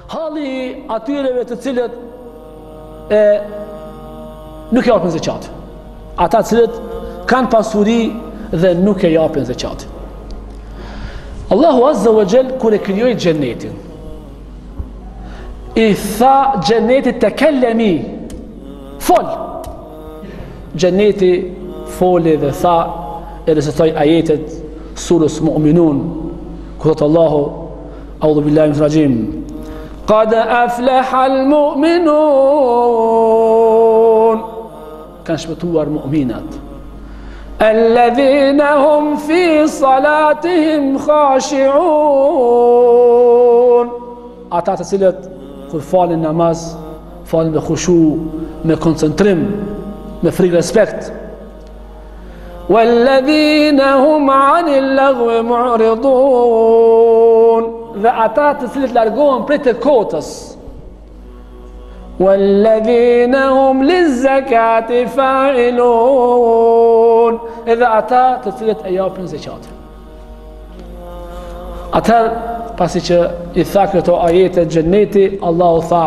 Halli atyreve të cilët nuk e japin zeqat. Ata cilët kanë pasuri dhe nuk e japin zeqat. Allahu Azza wa Jall kur e krijoi xhenetin, i tha xhenetit të kellemi, fol. Xheneti foli dhe tha, e recitoi ajetet surës Mu'minun, ku thot Allahu, a'udhu billahi minsh rajim, qad aflaha al-mu'minun, kanë shpëtuar mu'minat, alladhina hum fi salatihim khashi'un, ata të cilët kur falin namaz, falin me khushu, me koncentrim, me frikë respekt. Walladhina hum 'anil lagwi mu'ridun, dhe ata të cilët largohen prej të kotës. Walladhina hum lizzakati fa'ilun, edhe ata të cilët e japin zeqatin. Atëherë, pasi që i tha këto ajete xheneti, Allahu tha,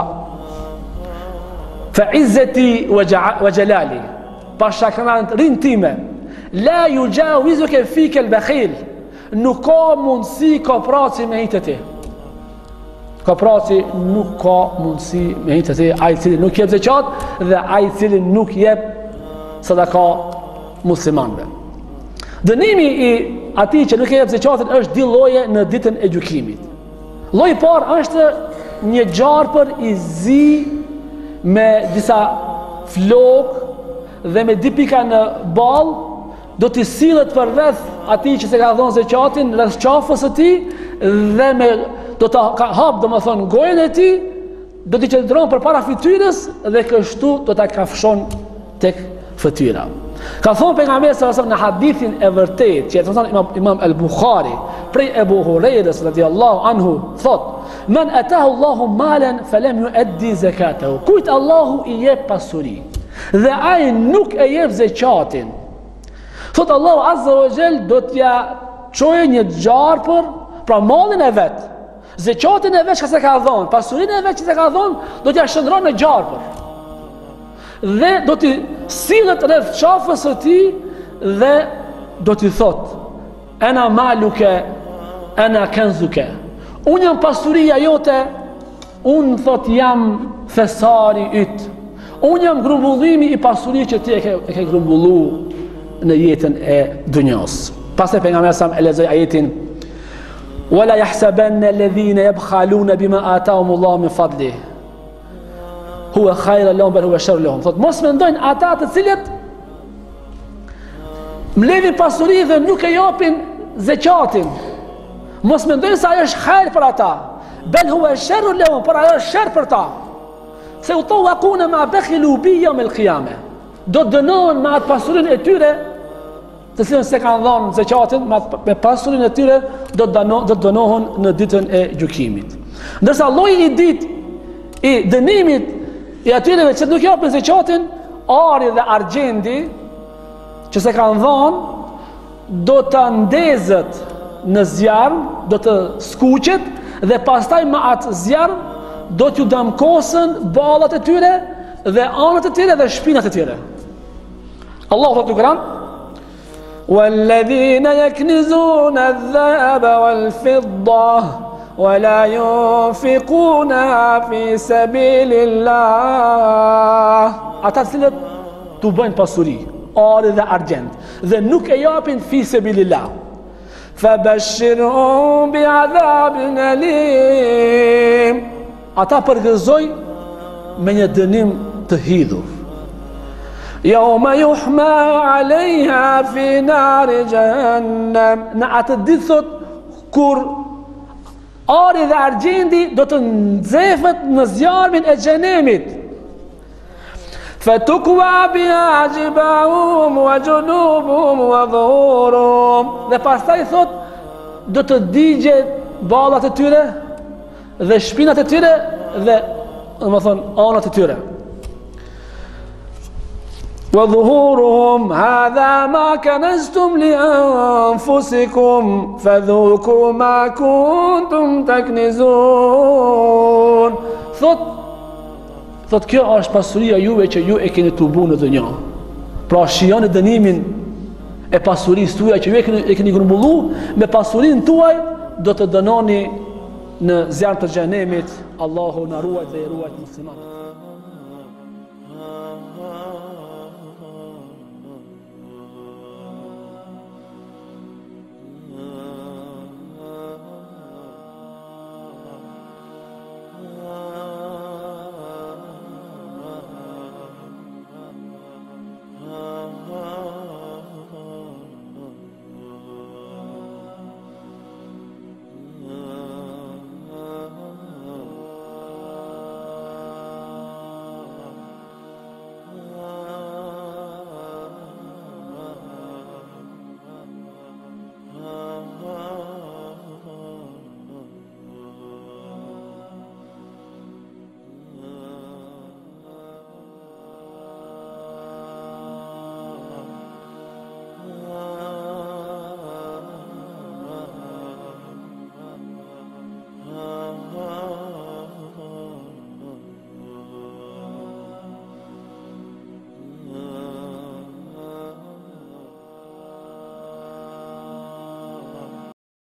fa izzati wa jalali, pasha kanant rin time, la yujawizuka fika al-bakhil, nuk ka mundësi kopraci me hitë ti. Kopraci nuk ka mundësi me hitë ti, ai i cili nuk jep zeqat dhe ai i cili nuk jep sadaka muslimanëve. Dënimi i atij që nuk e jep zeqatin është dy lloje në ditën e gjykimit. Lloji i parë është një gjarpër i zi me disa flokë dhe me dy pika në ballë, do t'i sillet për rreth atij që se ka dhënë zeqatin, rreth qafës së tij, dhe do ta hap domethënë gojën e tij, do t'i qëndron përpara fytyrës dhe kështu do ta kafshon tek fytyra. Ka thonë pejgamberi sallallahu alajhi wasallam në hadithin e vërtetë që e thon Imam al-Bukhari prej Ebu Hurajrës radhiyallahu anhu, thot: "Men atahu Allahu malan falam yuaddi zakatahu." Kujt Allahu i jep pasuri dhe ai nuk e jep zeqatin, thot Allahu Azza wa Jall do t'ja çojë një gjarpër, pra mallin e vet, zeqatin e vet që se ka dhënë, pasurinë e vet që se ka dhënë, do t'ja shndron në gjarpër. Dhe do t'i sillet rreth qafës së tij dhe do t'i thot: "Ana maluka, ana kanzuka." Unë jam pasuria jote, unë thot jam thesari yt. Unë jam grumbullimi i pasurisë që ti e ke grumbullu në jetën e dunjas. Pastaj pejgamberi sa e lexoi ajetin: "Wala yahsabanna alladhina yabkhaluna bima atahum Allah min fadli. Huwa khayran lahum bal huwa sharrun lahum." Thot mos mendojnë ata të cilët mbledhin pasuri dhe nuk e japin zeqatin, mos mendojnë se ajo është hajër për ata, bal huwa sharrun lahum, por ajo është sherr për ta. Se u tawaquna ma bakhilu bi yawm al-qiyamah, do dënohen me atë pasurinë e tyre të cilën se kanë dhënë zeqatin, me pasurinë e tyre do dënohen në ditën e gjykimit. Ndërsa lloji i ditë i dënimit i atyre që nuk japin zeqatin, ari dhe argjendi që se kanë dhënë, do të ndezet në zjarm, do të skuqet dhe pastaj me atë zjarm do t'ju damkosen ballat e tyre dhe anët e tyre dhe shpinat e tyre. Allahu thotë në Kur'an: "Walladhina yaknizuna adh-dhahaba wal-fidda wa la yunfiquna fi sabilillah." Ata të cilët t'u bëjnë pasuri, ari dhe argjend, dhe nuk e japin fi sabilillah, fabashshirhum bi'adhabin alim. Ata përgëzoj me një dënim të hidhur. Yawma yuhma 'alayha fi nari jahannam, në atë ditë thot kur ari dhe argjendi do të nxefet në zjarmin e xhenemit. Fatukwa biha jibahum wa junubuhum wa dhuhurum, dhe pastaj thot do të digjet ballat e tyre dhe shpinat e tyre dhe domethën anët e tyre. wa dhuhuruhum hadha ma kanaztum li anfusikum fadhuku ma kuntum taknizun. Thot kjo është pasuria juve që ju e keni tubu në dunjë. Pra shijoni dënimin e pasurisë tuaj që ju e keni grumbullu, me pasurinë tuaj do të dënoni në zjarr të xhenemit. Allahu na ruaj dhe ruaj muslimanët.